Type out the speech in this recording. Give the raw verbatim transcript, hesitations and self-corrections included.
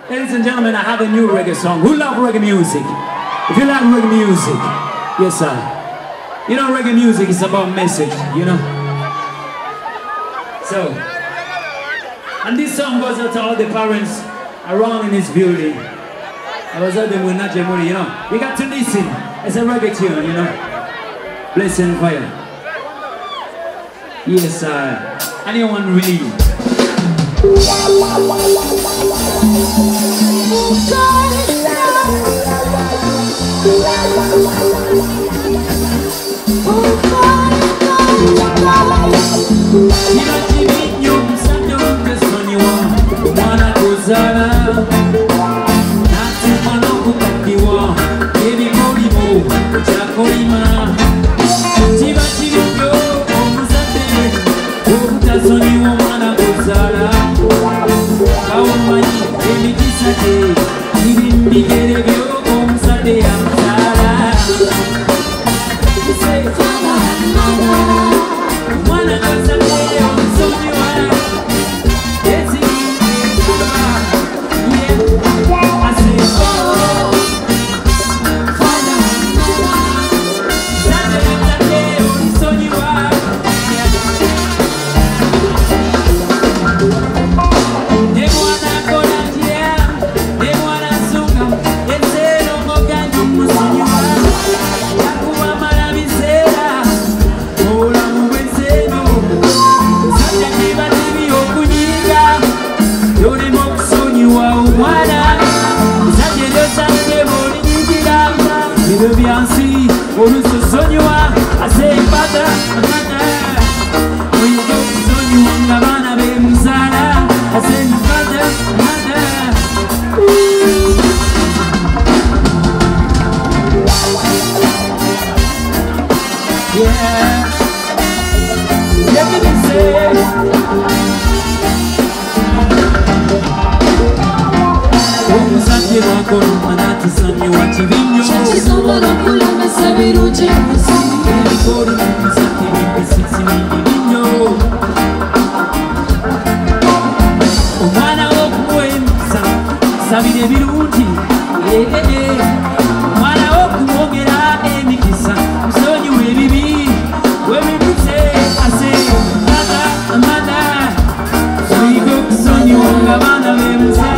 Ladies and gentlemen, I have a new reggae song. Who love reggae music? If you like reggae music, yes sir. You know reggae music is about message, you know? So, and this song goes out to all the parents around in this building. I was out there with Najamuri, you know? We got to listen. It's a reggae tune, you know? Blessing fire. Yes sir. Anyone really? Amanda, so you go, so you want Amanda, baby.